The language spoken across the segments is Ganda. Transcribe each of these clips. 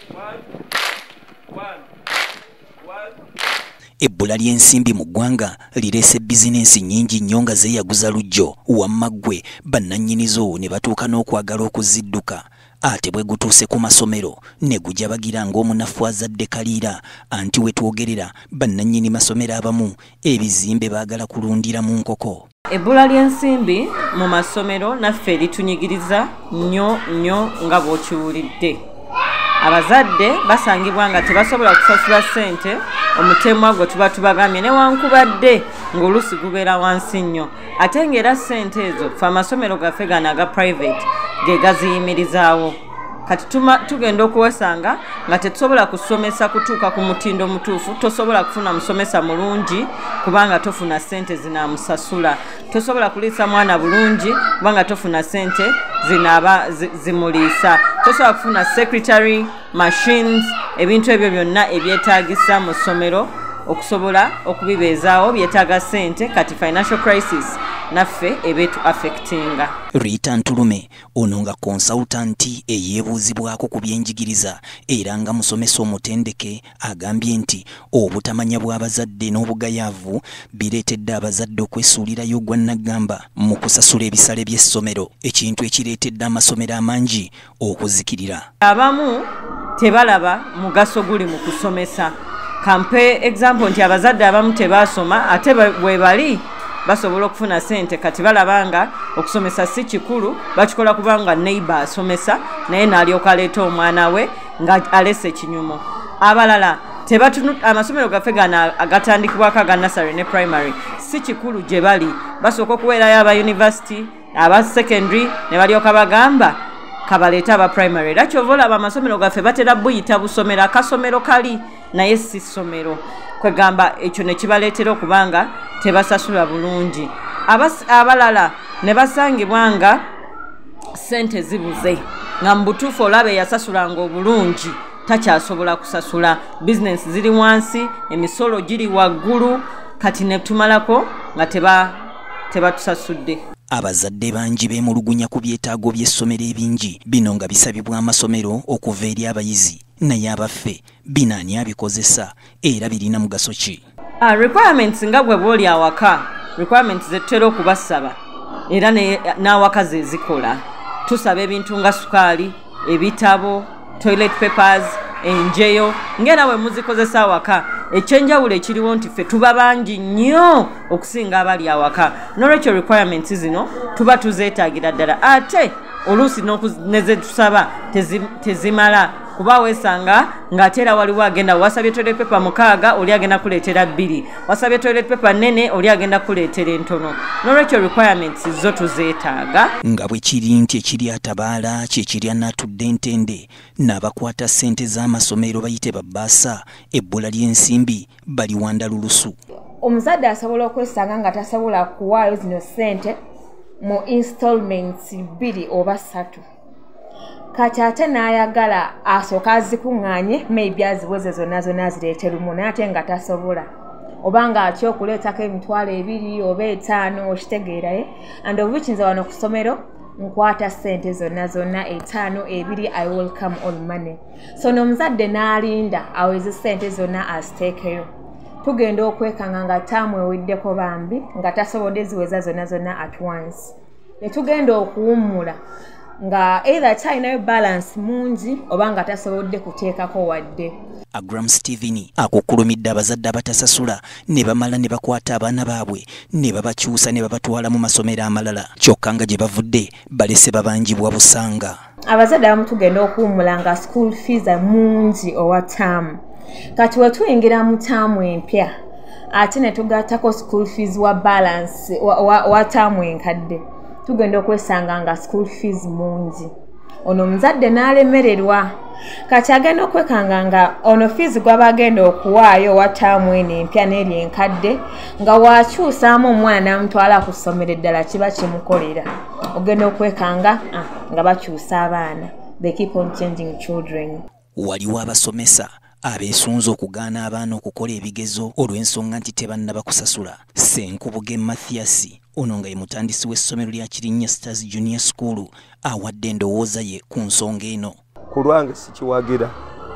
Ebbula ly'ensimbi mu ggwanga lireese bizinensi nnyingi nnyo nga zeeyaguza lujjo wamma ggwe bannannyinizo ne batuuka n'okwagala okuzidduka ate bwe gutuuse ku masomero ne gujabagira ng'omunafu azadde kaliira anti we twogerera bannannyini masomero abamu ebizimbe baagala kulundira mu nkoko. Ebbula ly'ensimbi mu masomero naffe litunyigiriza nnyo nga bw'okiwulidde. Abazadde basangibwa nga tebasobola kusasula ssente omutemwa gwe tuba tubagambye newankubadde ng'oluusi gubeera wansi nnyo ate ng'era ssente ezo fe amasomero gaffe gano aga private ge gaziyimirizaawo. Kati tugenda okuwesanga nga tetusobola kusomesa kutuuka ku mutindo mutuufu, tosobola kufuna musomesa mulungi kubanga tofuna ssente zinaamusasula, tosobola kuliisa mwana bulungi kubanga tofuna ssente zinaaba zimuliisa, tosobola kufuna secretary machines, ebintu ebyo byonna ebyetaagisa mu ssomero okusobola okubibeezaawo byetaaga ssente. Kati financial crisis naffe ebeetu affectinga. Rita Ntulume ono nga consultanti eyeebuuzibwako ku byenjigiriza era nga musomesa omutendeke agambye nti obutamanya bw'abazadde n'obugayaavu bireetedde abazadde okwesuulirayo gwannaggamba mu kusasula ebisale by'essomero, ekintu ekireetedde amasomero amangi okuzikirira. Abamu tebalaba mugaso guli mu kusomesa. Kampe example nti abazadde abamu tebaasoma ate bwe bali basobola okufuna ssente kati balabanga okusomesa si kikulu, bakikola kubanga neighbor asomesa naye n'alyoka aleeta omwana we nga alese kinyumo. Abalala amasomero gaffe gano agatandikibwako aga nursery ne primary si kikulu gye bali, basooka okuweerayo aba university aba secondary ne balyoka bagamba kabaleeta aba primary. Era kyova olaba amasomero gaffe batera buyita busomero, akasomero kali naye si ssomero, kwegamba ekyo ne kibaleetera okubanga tebasasula bulungi. Abalala ne basangibwa nga ssente zibuze nga mu butuufu olaba eyasasulanga obulungi takyasobola kusasula, bizinensi ziri wansi, emisolo giri waggulu, kati ne tumalako nga tebatusasudde. Abazadde bangi beemulugunya ku byetaago by'essomero ebingi, bino nga bisabibwa amasomero okuva eri abayizi, naye abaffe bino ani abikozesa era birina mugaso ki? Requirements nga bwe bw'oli awaka, requirements ze tutera okubasaba era n'awaka ze zikola. Tusaba ebintu nga sukaali, ebitabo, toilet papers, enjeyo, ngera we muzikozesa awaka. Ekyenjawulo ekiriwo nti ffe tuba bangi nnyo okusinga abali awaka, n'olwekyo requirements zino tuba tuzeetaagira ddala ate oluusi ne ze tusaba tezimala kuba weesanga ng'ate era waliwo agenda wasabye toilet paper 6 oli agenda kuleetera 2, wasabye toilet paper nnene oli agenda kuleetera entono, n'olwekyo requirements zo tuzeetaaga. Nga bwe kiri nti ekiri atabaala kyekiri anatudde entende n'abakwata ssente z'amasomero bayite babbaasa, ebbula ly'ensimbi baliwanda lulusu. Omuzadde asobola okwesanga nga tasobola kuwaayo zino ssente mu installments 2 oba 3. Kati ate n'ayagala asooka azikuŋŋaanye maybe aziweze zonna zireete lumu naye ate nga tasobola oba nga atya okuleetako emitwalo 2 oba 5 okitegeeraye, and of which nze wano ku ssomero nkwata ssente zonna 5 2 I will come on money. So n'omuzadde n'alinda aweze ssente zonna aziteekeyo, tugenda okwekanga nga taamu eweddeko bambi nga tasobodde ziweza zonna at once, ne tugenda okuwummula nga either talinayo balance mungi oba nga tasobodde kuteekako wadde. Agram Stephen akukkulumidde abazadde abatasasula ne bamala ne bakwata abaana baabwe ne babakyusa ne babatwala mu masomero amalala, kyokka nga gye bavudde balese babanjibwa busanga. Abazadde abamu tugenda okuwummula nga school fees mungi owa taamu, kati we tuyingira mu taamu empya ate ne tugattako school fees wa balance wa taamu enkadde, tugenda okwesanga nga school fees mungi. Ono muzadde n'alemererwa, kati agenda okwekanga nga ono fees gwaba agenda okuwaayo wa taamu eno empya n'eri enkadde nga wakyusaamu omwana n'amutwala ku ssomero eddala kiba kimukolera. Ogenda okwekanga nga bakyusa abaana. They keep on changing children. Waliwo abasomesa abeesunze okugaana abaana okukola ebigezo olw'ensonga nti tebannaba kusasula. Senkubuge Mathias ono nga ye mutandisi w'essomero lya Kirinnya Stars Junior School awadde endowooza ye ku nsonga eno. Ku lwange sikiwagira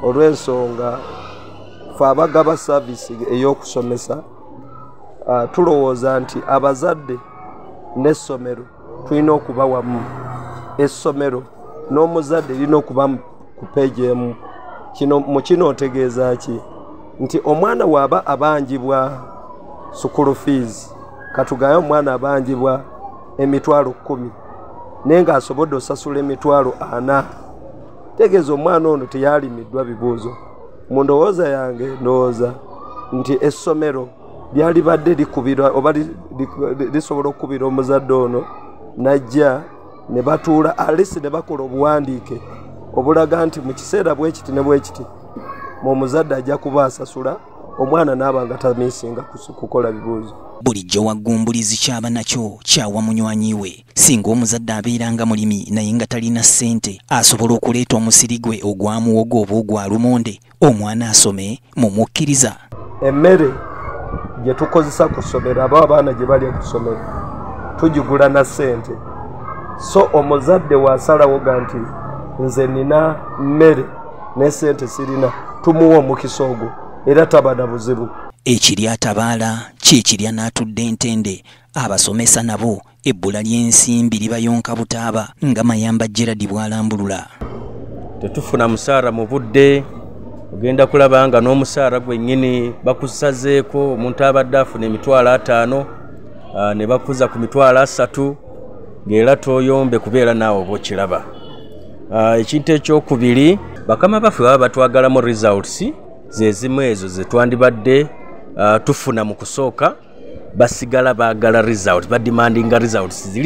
olw'ensonga fe abagaba saavisi ey'okusomesa tulowooza nti abazadde n'essomero tulina okuba wamu. Essomero n'omuzadde lirina okuba ku peegi emu. Mu kino otegeeza ki? Nti omwana waaba abanjibwa school fees, katugaye omwana abanjibwa emitwalo 10 naye ng'asobodde osasula emitwalo 4, tegeeza omwana ono teyalimiddwa bibuuzo. Mu ndowooza yange ndowooza nti essomero lyalibadde likubira oba lisobola okukubira omuzadde ono najja ne batuula alisi ne bakola obuwandiike obulaga nti mu kiseera bwekiti ne bwekiti omuzadde ajja kuba asasula, omwana n'aba nga tamiisinga kukola bibuuzo. Bulijjo waggumbulizi kyaba nakyo kyawa munywanyi we. Singa omuzadde abeera nga mulimi naye nga talina ssente, asobola okuleeta omusiri gwe ogwamuwogo oba ogwa lumonde omwana asome mumukkiriza. Emmere gye tukozesa ku ssomero, abo abaana gye bali ku ssomero tugigula na ssente. So omuzadde wasalawo ga nti nze nina mmere ne ssente sirina, tumuwa omukisa ogwo era taba na buzibu. Ekiri atabaala kyekirya n'atudde entende. Abasomesa nabo ebbula ly'ensimbi libayonka butaaba nga Mayamba Gerard bw'alambulula. Tetufuna musaara mu budde, ogenda kulaba nga n'omusaara gwennyini bakusazeeko omuntu abadde afuna emitwalo 5 ne bakuza ku mitwalo 3 ng'era toyombe kubeera naawe oba okiraba. Ekintu ekyokubiri, bakama baffe baba batwagalamu results zezimu ezo ze twandibadde tufuna mu kusooka, basigala baagala result, bademandinga results ziri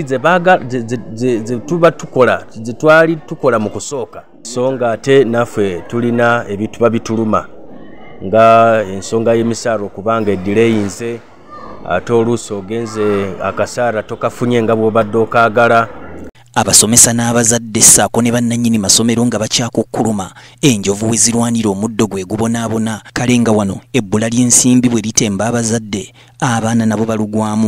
ze tuba tukola, ze twali tukola mu kusooka. So nga ate naffe tulina ebituba bituluma nga ensonga y'emisaala okubanga edireyinze, ate oluusi ogenze akasaara tokafunye nga bw'obadde okaagala. Abasomesa n'abazadde ssaako ne bannannyini masomero nga bakyakukkuluma, enjovu we zirwanira omuddo gwe gubonaabona. Kale nga wano ebbula ly'ensimbi bwe litemba abazadde, abaana nabo balugwamu.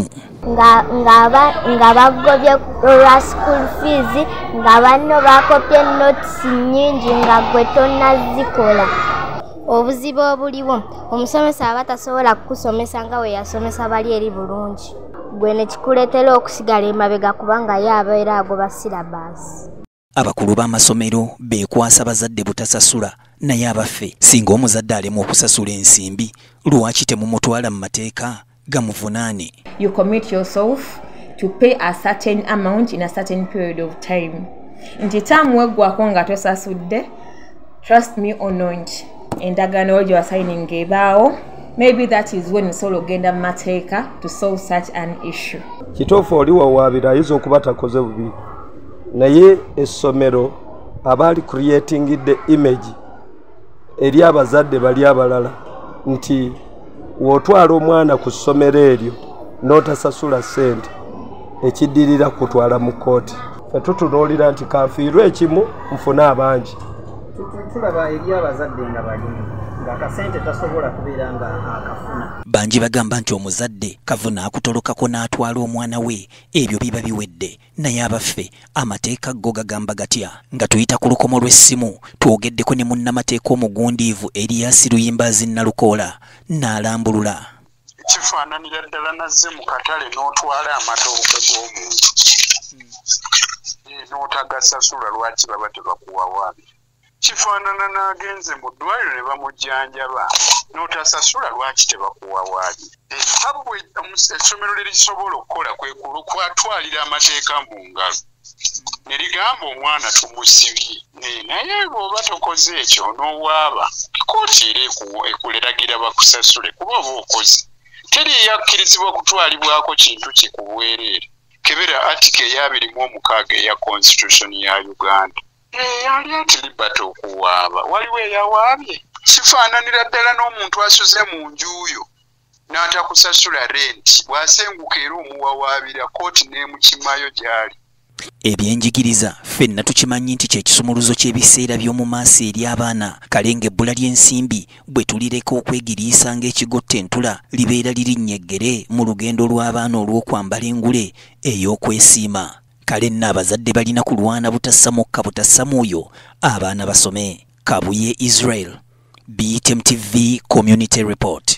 nga bagobye olwa school fees, nga banno bakopye notes nnyingi nga gwe tonnazikola. Obuzibu obuliwo, omusomesa aba tasobola kukusomesa nga we yasomesa bali eri bulungi, gwe ne kikuleetera okusigala emabega kubanga ye abeera agoba syllabus. Abakulu b'amasomero beekwasa bazadde butasasula, naye abaffe singa omuzadde alema okusasula ensimbi, lwaki temumutwala mu mateeka gamuvunaane? You commit yourself to pay a certain amount in a certain period of time. Nti taamu weggwako nga tosasudde, trust me or not, endagaano gye wasigning ebaawo. Maybe that is when solo genda mateeka to solve such an issue. Kituufu oli wawaabira ayinza okuba takoze bubi, naye essomero abaali creating the image eri abazadde bali abalala nti wotwala omwana ku ssomero eryo n'otasasula ssente, ekiddirira kutwala mu kkooti. Fe tutunuulira nti kanfiirwe ekimu nfune abangi. Tulaba eri abazadde nga balimi ng'akasente tasobola kubeera nga akafuna. Bangi bagamba nti omuzadde kavuna akutolokako n'atwala omwana we, ebyo biba biwedde. Naye abaffe amateeka go gagamba gatya? Nga tuyita ku lukomo lw'essimu twogeddeko ne munnamateeka omugundiivu Erias Luyimbazi Nalukoola n'alambulula. Kifaananira ddala nazze mu katale n'otwala amatooke g'omuntu n'otagasasula, lwaki baba tebakuwa waabi? Kifaanana n'agenze mu ddwaliro ne bamujjanjaba n'otasasula, lwaki tebakuwa waabi? Ebbwe essomero lye lisobola okukola kwe kwatwalira amateeka mu ngalo ne ligamba omwana tumusibye, naye bw'oba tokoze ekyo n'owaaba, kkooti era ekuleragira bakusasule kuba oba okoze. Teri yakkirizibwa kutwalibwako kintu kikuweerere. Kebera article ya 26 eya Constitution ya Uganda. Yali ati libata okuwaaba, waliwo eyawaabye. Kifaananira ddala n'omuntu asuze mu njuuyo n'atakusasula renti, bw'asenguka era omuwawaabira, kkooti n'emukimayo gy'ali. Ebyenjigiriza ffenna tukimanyi nti kyekisumuluzo ky'ebiseera by'omu maaso eri abaana. Kale ng'ebbula ly'ensimbi bwe tulireka okwegiriisa ng'ekigotta entula libeera lirinnyeggere mu lugendo lw'abaana olw'okwambala engule ey'okwesiima. Kale nno abazadde balina kulwana butassa mukka butassa mwoyo, abaana basome. Kabuye Israel. BTM TV Community Report.